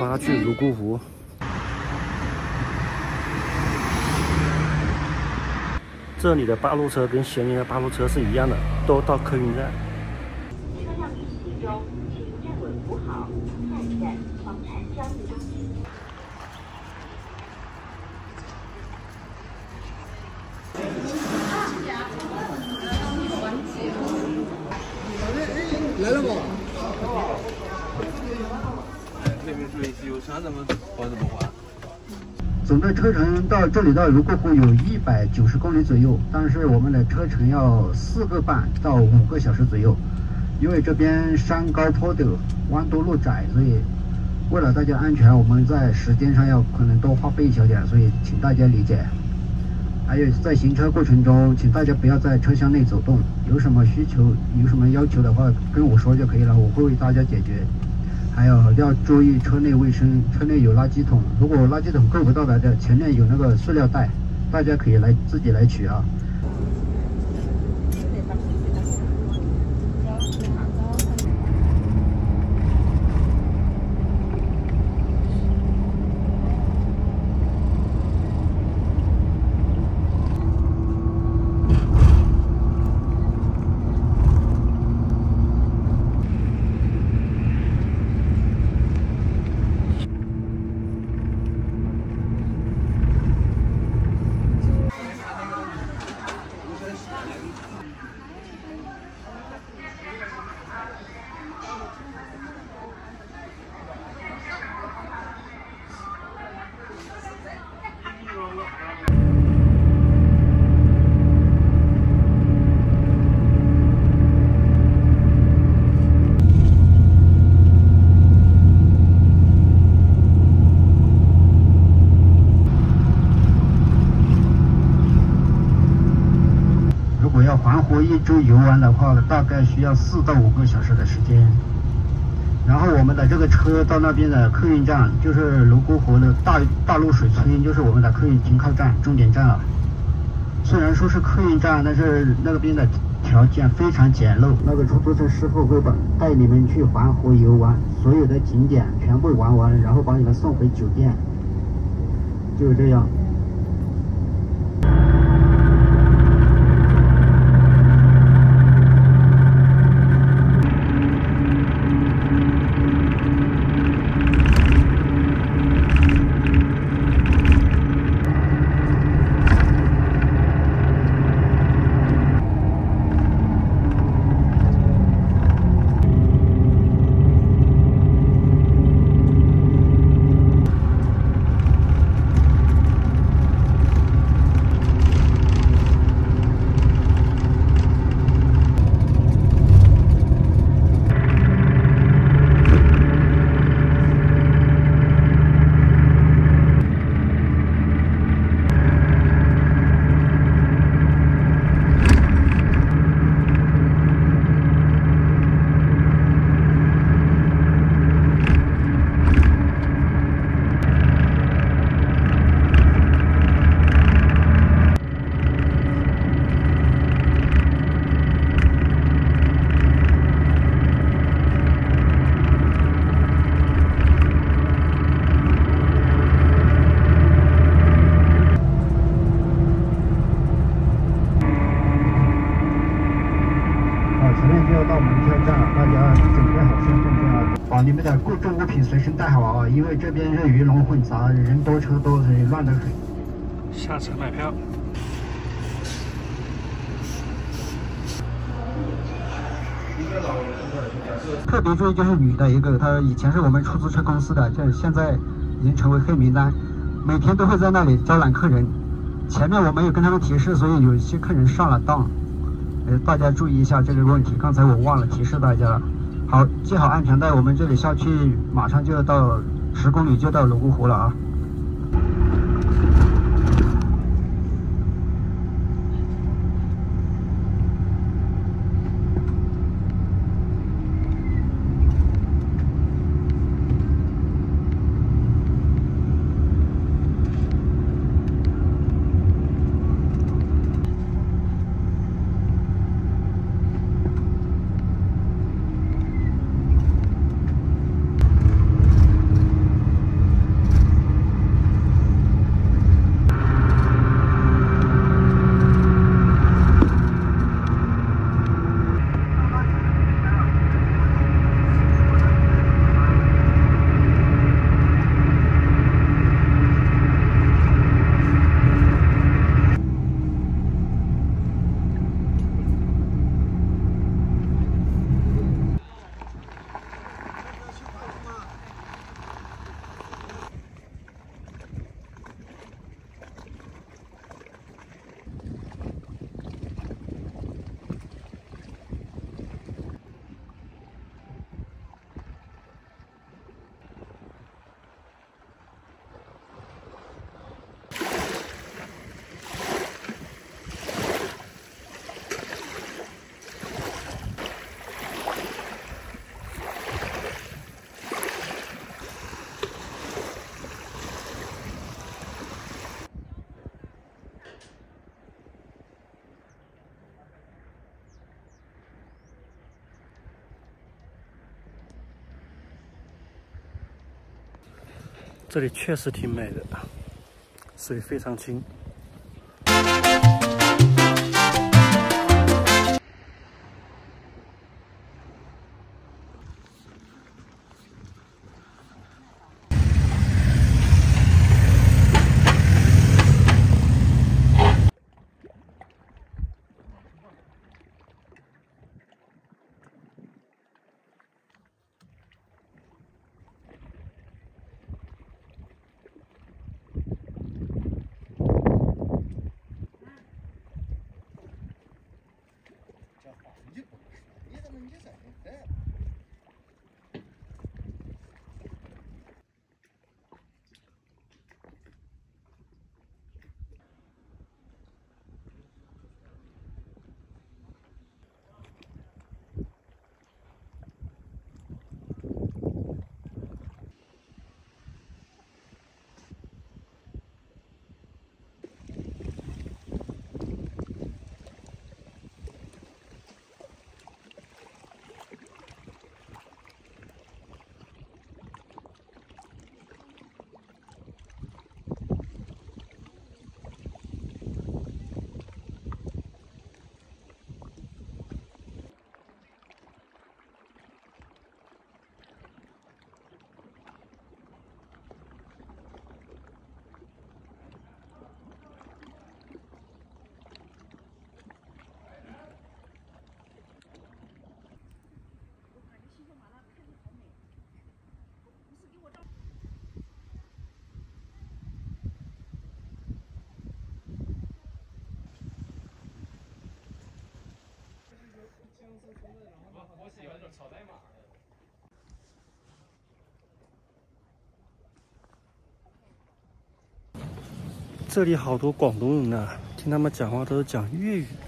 发去泸沽湖。这里的八路车跟咸宁的八路车是一样的，都到客运站。 车辆运行中，请站稳扶好。下一站黄潭交易中心。 来了不？ 这边注意机油箱怎么还是不还？ 总的车程到这里到泸沽湖有190公里左右，但是我们的车程要4个半到5个小时左右，因为这边山高坡陡，弯多路窄，所以为了大家安全，我们在时间上要可能多花费一小点，所以请大家理解。 还有在行车过程中，请大家不要在车厢内走动。有什么需求、有什么要求的话，跟我说就可以了，我会为大家解决。还有要注意车内卫生，车内有垃圾桶，如果垃圾桶够不到的，前面有那个塑料袋，大家可以自己来取啊。 要环湖1周游玩的话，大概需要4到5个小时的时间。然后我们的这个车到那边的客运站，就是泸沽湖的大陆水村，就是我们的客运停靠站、终点站了。虽然说是客运站，但是那边的条件非常简陋。那个出租车师傅会带你们去环湖游玩，所有的景点全部玩完，然后把你们送回酒店，就是这样。 把你们的贵重物品随身带好啊，因为这边是鱼龙混杂，人多车多，所以乱得很。 下车买票。 特别注意就是女的一个，她以前是我们出租车公司的，现在已经成为黑名单，每天都会在那里招揽客人。前面我没有跟他们提示，所以有一些客人上了当。大家注意一下这个问题，刚才我忘了提示大家了。好，系好安全带，我们这里下去马上就要到10公里就到泸沽湖了啊。 这里确实挺美的，水非常清。 我喜欢这种炒代码的。 这里好多广东人呢，听他们讲话都是讲粤语。